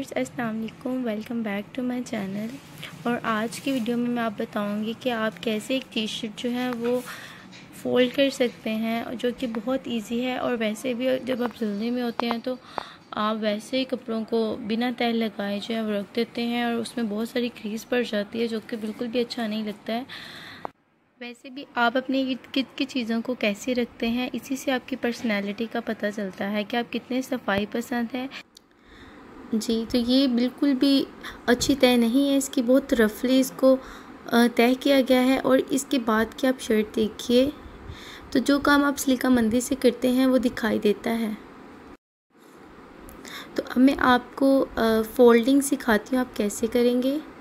Viewers अस्सलाम वालेकुम, welcome back to my channel. और आज की वीडियो में मैं आप बताऊंगी कि आप कैसे एक टी शर्ट जो है वो फ़ोल्ड कर सकते हैं, जो कि बहुत इजी है। और वैसे भी जब आप जल्दी में होते हैं तो आप वैसे ही कपड़ों को बिना तह लगाए जो है वो रख देते हैं और उसमें बहुत सारी क्रीज पड़ जाती है, जो कि बिल्कुल भी अच्छा नहीं लगता है। वैसे भी आप अपने इर्द गिर्द की चीज़ों को कैसे रखते हैं, इसी से आपकी पर्सनैलिटी का पता चलता है कि आप कितने सफाई पसंद हैं। जी, तो ये बिल्कुल भी अच्छी तय नहीं है, इसकी बहुत रफली इसको तय किया गया है। और इसके बाद की आप शर्ट देखिए तो जो काम आप सलीका मंदी से करते हैं वो दिखाई देता है। तो अब मैं आपको फ़ोल्डिंग सिखाती हूँ, आप कैसे करेंगे।